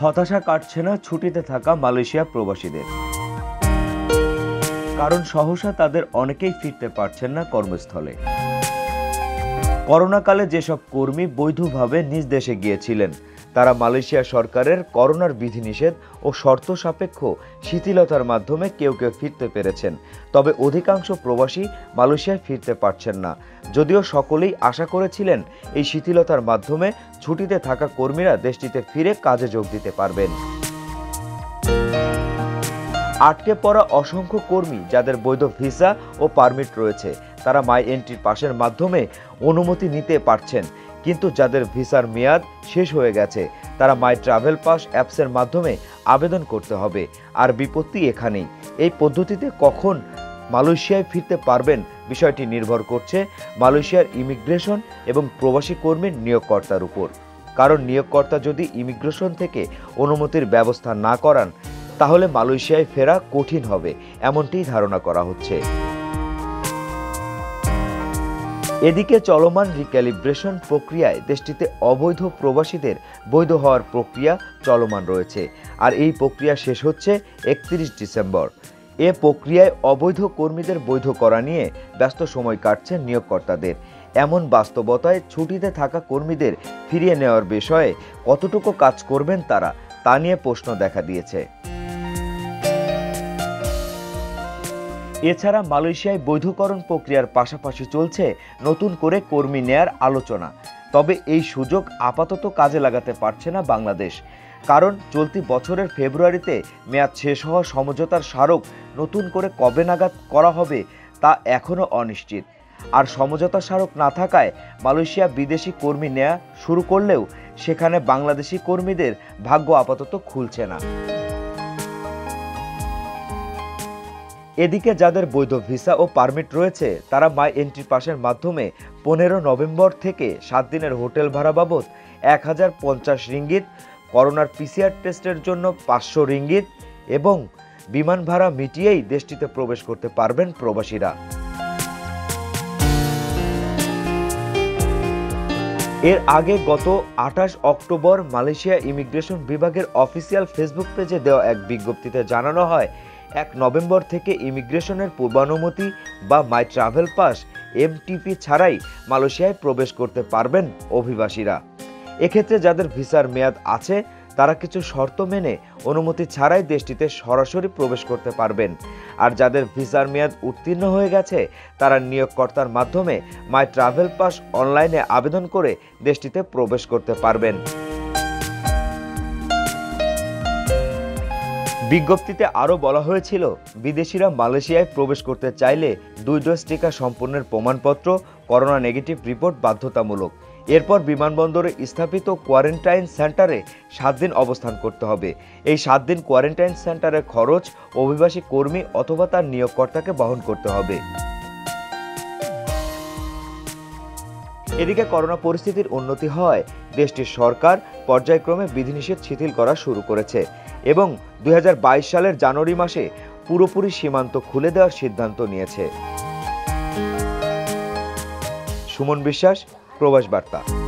হতাশা কাটছে না ছুটিতে থাকা মালয়েশিয়া প্রবাসীদের। কারণ সহসা তাদের অনেকেই ফিরতে পারছেন না কর্মস্থলে। করোনাকালে যেসব কর্মী বৈধভাবে নিজ দেশে গিয়েছিলেন তারা মালয়েশিয়া সরকারের করোনার বিধিনিষেধ ও শর্ত সাপেক্ষ শিথিলতার মাধ্যমে কেউ কেউ ফিরতে পেরেছেন। তবে অধিকাংশ প্রবাসী মালয়েশিয়ায় ফিরতে পারছেন না, যদিও সকলেই আশা করেছিলেন এই শিথিলতার মাধ্যমে ছুটিতে থাকা কর্মীরা দেশটিতে ফিরে কাজে যোগ দিতে পারবেন। আটকে পড়া অসংখ্য কর্মী যাদের বৈধ ভিসা ও পারমিট রয়েছে তারা মাই এন্ট্রি পাসের মাধ্যমে অনুমতি নিতে পারছেন, কিন্তু যাদের ভিসার মেয়াদ শেষ হয়ে গেছে তারা মাই ট্রাভেল পাস অ্যাপসের মাধ্যমে আবেদন করতে হবে। আর বিপত্তি এখানেই, এই পদ্ধতিতে কখন মালয়েশিয়ায় ফিরতে পারবেন বিষয়টি নির্ভর করছে মালয়েশিয়ার ইমিগ্রেশন এবং প্রবাসী কর্মীর নিয়োগকর্তার উপর। কারণ নিয়োগকর্তা যদি ইমিগ্রেশন থেকে অনুমতির ব্যবস্থা না করান তাহলে মালয়েশিয়ায় ফেরা কঠিন হবে, এমনটিই ধারণা করা হচ্ছে। এদিকে চলমান রিক্যালিব্রেশন প্রক্রিয়ায় দেশটিতে অবৈধ প্রবাসীদের বৈধ হওয়ার প্রক্রিয়া চলমান রয়েছে, আর এই প্রক্রিয়া শেষ হচ্ছে 31 ডিসেম্বর। এ প্রক্রিয়ায় অবৈধ কর্মীদের বৈধ করা নিয়ে ব্যস্ত সময় কাটছে নিয়োগকর্তাদের। এমন বাস্তবতায় ছুটিতে থাকা কর্মীদের ফিরিয়ে নেওয়ার বিষয়ে কতটুকু কাজ করবেন তারা, তা নিয়ে প্রশ্ন দেখা দিয়েছে। এছাড়া মালয়েশিয়ায় বৈধকরণ প্রক্রিয়ার পাশাপাশি চলছে নতুন করে কর্মী নেয়ার আলোচনা। তবে এই সুযোগ আপাতত কাজে লাগাতে পারছে না বাংলাদেশ, কারণ চলতি বছরের ফেব্রুয়ারিতে মেয়াদ শেষ হওয়া সমঝোতার স্মারক নতুন করে কবে নাগাদ করা হবে তা এখনও অনিশ্চিত। আর সমঝোতা স্মারক না থাকায় মালয়েশিয়া বিদেশি কর্মী নেওয়া শুরু করলেও সেখানে বাংলাদেশি কর্মীদের ভাগ্য আপাতত খুলছে না। এদিকে যাদের বৈধ ভিসা ও পারমিট রয়েছে তারা মাই এন্ট্রি পাসের মাধ্যমে 15 নভেম্বর থেকে 7 দিনের হোটেল ভাড়া বাবদ 1050 রিঙ্গিত, করোনার পিসিআর টেস্টের জন্য 500 রিঙ্গিত এবং বিমান ভাড়া মিটিয়েই দেশটিতে প্রবেশ করতে পারবেন প্রবাসীরা। এর আগে গত 28 অক্টোবর মালয়েশিয়া ইমিগ্রেশন বিভাগের অফিসিয়াল ফেসবুক পেজে দেওয়া এক বিজ্ঞপ্তিতে জানানো হয় 1 নভেম্বর থেকে ইমিগ্রেশনের পূর্বানুমতি বা মাই ট্রাভেল পাস এমটিপি ছাড়াই মালয়েশিয়ায় প্রবেশ করতে পারবেন অভিবাসীরা। এক্ষেত্রে যাদের ভিসার মেয়াদ আছে তারা কিছু শর্ত মেনে অনুমতি ছাড়াই দেশটিতে সরাসরি প্রবেশ করতে পারবেন, আর যাদের ভিসার মেয়াদ উত্তীর্ণ হয়ে গেছে তারা নিয়োগকর্তার মাধ্যমে মাই ট্রাভেল পাস অনলাইনে আবেদন করে দেশটিতে প্রবেশ করতে পারবেন। বিজ্ঞপ্তিতে আরও বলা হয়েছিল বিদেশিরা মালয়েশিয়ায় প্রবেশ করতে চাইলে 2 ডোজ টিকা সম্পন্নের প্রমাণপত্র, করোনা নেগেটিভ রিপোর্ট বাধ্যতামূলক। এরপর বিমানবন্দরে স্থাপিত কোয়ারেন্টাইন সেন্টারে 7 দিন অবস্থান করতে হবে। এই 7 দিন কোয়ারেন্টাইন সেন্টারের খরচ অভিবাসী কর্মী অথবা তার নিয়োগকর্তাকে বহন করতে হবে। এদিকে করোনা পরিস্থিতির উন্নতি হওয়ায় দেশটির সরকার পর্যায়ক্রমে বিধিনিষেধ শিথিল করা শুরু করেছে এবং 2022 সালের জানুয়ারি মাসে পুরোপুরি সীমান্ত খুলে দেওয়ার সিদ্ধান্ত নিয়েছে। সুমন বিশ্বাস, প্রবাস বার্তা।